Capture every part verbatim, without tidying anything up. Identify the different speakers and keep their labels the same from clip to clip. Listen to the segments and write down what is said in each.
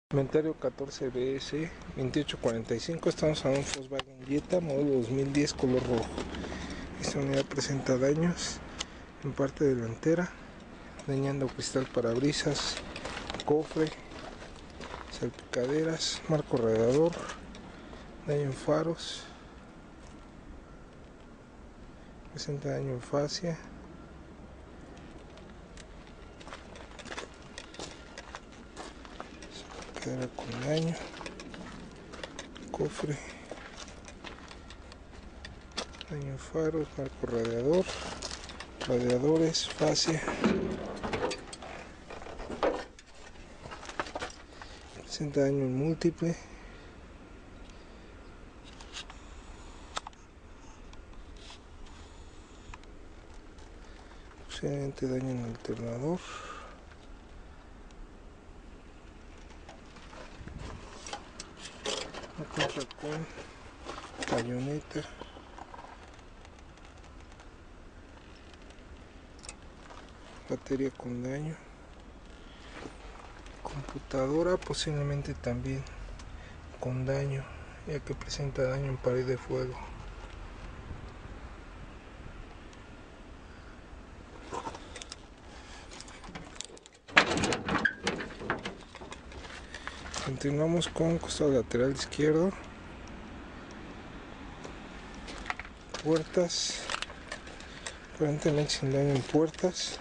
Speaker 1: Inventario catorce B S veintiocho cuarenta y cinco. Estamos en un Volkswagen Jetta modelo dos mil diez color rojo. Esta unidad presenta daños en parte delantera, dañando cristal parabrisas, cofre, salpicaderas, marco radiador, daño en faros, presenta daño en fascia, salpicadera con daño, cofre, daño en faros, marco radiador, radiadores, fascia. Presenta daño en múltiple, posiblemente daño en alternador, no cuenta con bayoneta, batería con daño, computadora posiblemente también con daño, ya que presenta daño en pared de fuego. Continuamos con costado lateral izquierdo, puertas, aparentemente sin daño en puertas,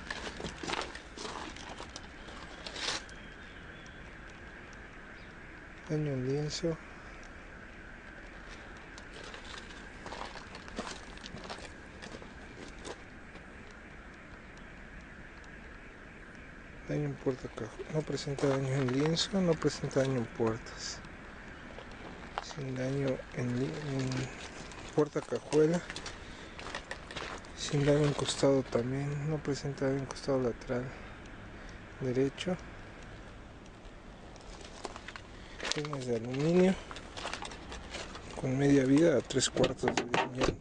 Speaker 1: daño en lienzo, daño en puerta caja, no presenta daño en lienzo, no presenta daño en puertas, sin daño en, en puerta cajuela, sin daño en costado también, no presenta daño en costado lateral derecho, rines de aluminio con media vida a tres cuartos de llantas,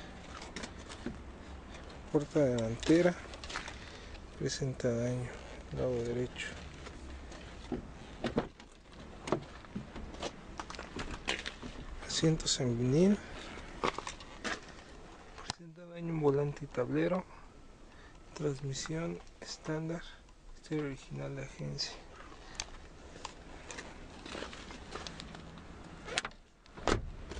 Speaker 1: puerta delantera presenta daño lado derecho, asientos en vinil, presenta daño en volante y tablero, transmisión estándar, estéreo original de agencia.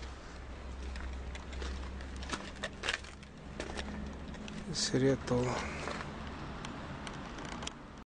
Speaker 1: Sería todo.